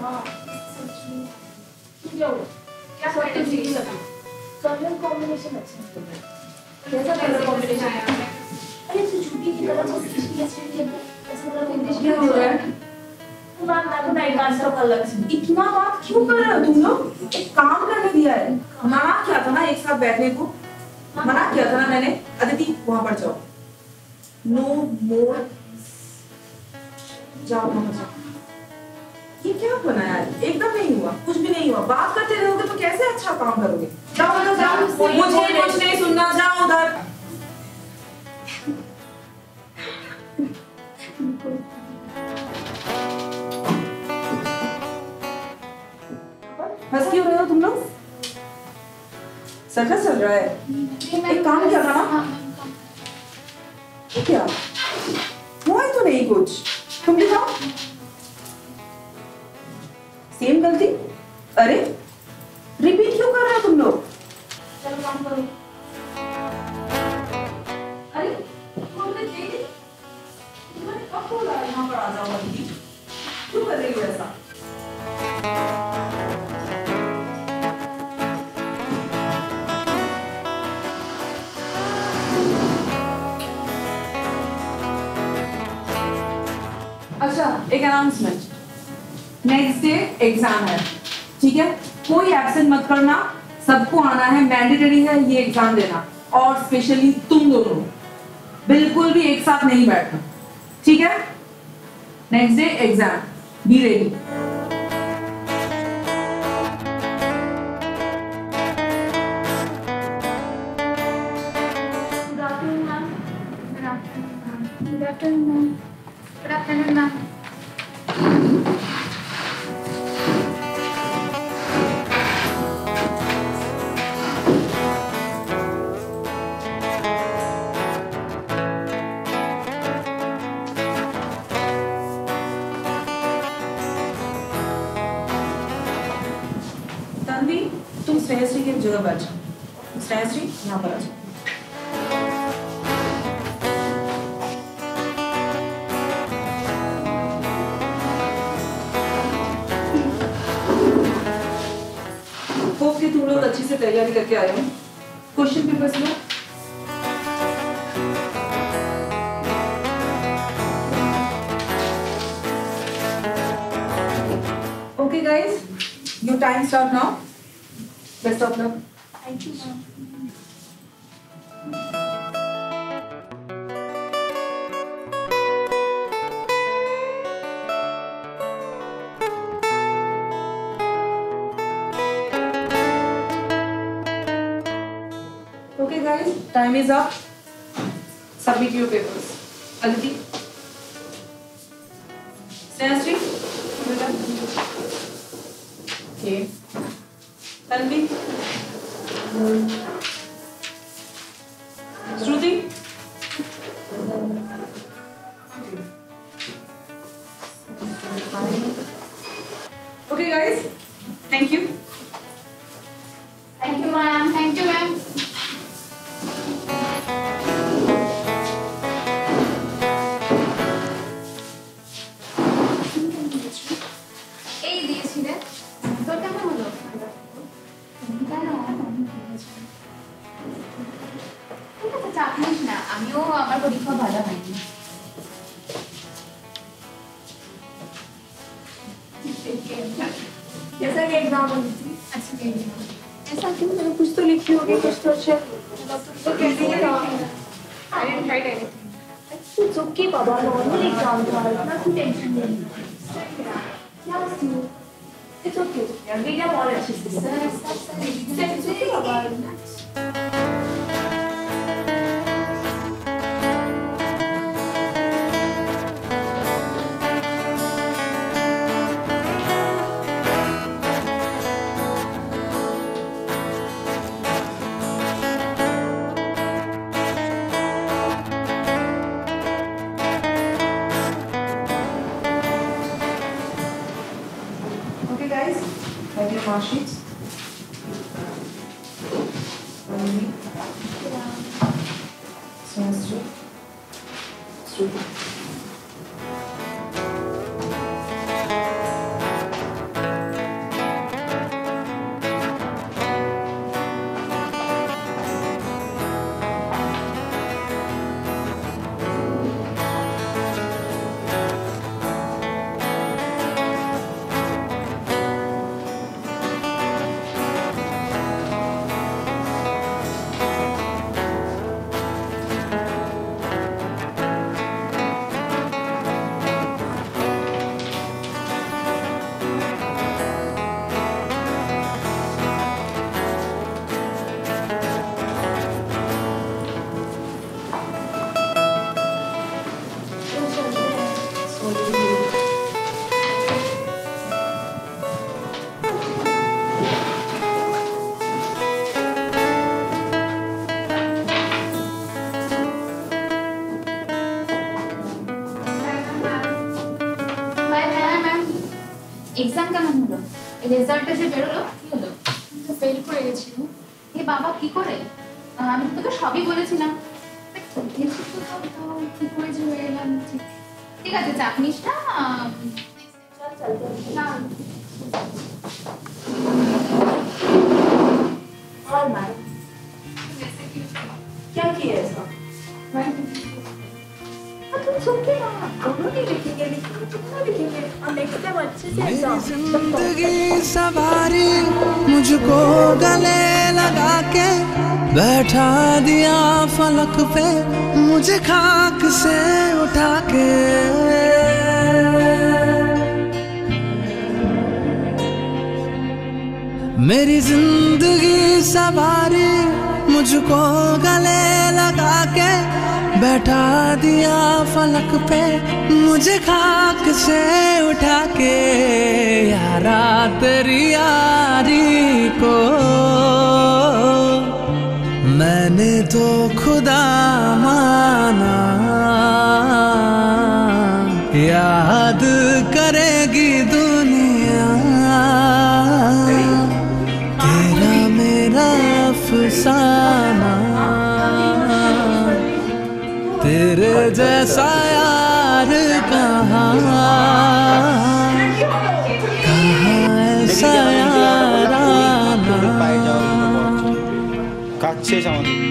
हाँ सच में क्या हुआ? क्या कलर कॉम्बिनेशन अच्छा है। कैसा कलर कॉम्बिनेशन है? अरे तो झूठी की तरह ऐसा कलर कॉम्बिनेशन क्या हो रहा है? मैम मैं तो नाइट डांस का अलग से इतना बात क्यों कर रहे हो तुम लोग? एक काम करने दिया है, मना किया था ना एक साथ बैठने को, मना किया था ना मैंने। अदिति वहां पर जाओ, नो मोर, जाओ वहां जाओ। ये क्या बना यार, एकदम नहीं हुआ, कुछ भी नहीं हुआ। बात करते रहोगे तो कैसे अच्छा काम करोगे? जाओ उधर जाओ, मुझे कुछ नहीं सुनना, जाओ उधर। हंस क्यों रहे हो तुम लोग? सर्कस चल रहा है? एक काम किया था ना? क्या हुआ तो नहीं कुछ, तुम दिखाओ। सेम गलती? अरे रिपीट क्यों कर रहे हो तुम लोग? चलो काम करो। अरे तुमने देखी, तुमने कब बोला यहाँ पर आ जाओ? अदिति क्यों कर रही हो ऐसा? अच्छा एक अनाउंसमेंट, नेक्स्ट डे एग्जाम है, ठीक है? कोई एब्सेंट मत करना, सबको आना है, मैंडेटरी है ये एग्जाम देना। और स्पेशली तुम दोनों बिल्कुल भी एक साथ नहीं बैठना, ठीक है? Next day exam, be ready. Good afternoon ma'am. Good afternoon ma'am. Good afternoon ma'am. Good afternoon ma'am. Tanvi तुम श्रेयश्री की जगह बैठ जाओ। श्रेयश्री यहाँ पर आ जाओ। होप कि तुम लोग अच्छी से तैयारी करके आए हो। क्वेश्चन पेपर्स लो। Okay guys, your time start now. Best of luck. Thank you ma'am. Okay guys, time is up. Submit your papers. Aditi. Snehasri. Okay. Tanvi. Shruti. Okay guys, thank you. Thank you ma'am. Thank you ma'am. এই দিয়েছিলে তোর কেমন হলো? ঠিক আছে চাপ নিস না, আমিও আমার পরীক্ষা ভালো হয়নি। जैसा कि एग्जाम होनी थी। अच्छा गई ऐसा क्यों? मैंने कुछ तो लिखी होगी, कुछ तो अच्छा तो कहते हैं I didn't write anything. It's okay बाबा, नॉर्मल एग्जाम था, इतना क्यों टेंशन ले रही है? क्या हंसी? इट्स ओके यार, वीडियो बहुत अच्छी थी। इट्स ओके बाबा। Okay guys, have your mark sheets. Snehasri. Shruti. Exam কেমন হলো? রেজাল্টটা যে বেরোলো কি হলো? তো ফেল করে গেছিল। এ বাবা কি করে? আমি তো তোকে সবই বলেছিলাম। কিছু তো কি করে যে হয়ে গেলাম ঠিক। ঠিক আছে চাপ নিস না। চল চল না और मैम क्या किया इसका? तुम सुन के ना दोनों नहीं लिखेंगे कितना लिखेंगे और नेक्स्ट टाइम अच्छे से एग्जाम जिंदगी सवारी मुझको गले लगा के बैठा दिया फलक पे मुझे खाक से उठा के मेरी जिंदगी सवारी मुझको गले लगा के बैठा दिया फलक पे मुझे खाक से उठा के यारा तेरी यारी को मैंने तो खुदा माना याद करेगी दुनिया तेरा मेरा अफसाना तेरे जैसा यार कहाँ ऐसा यार आना।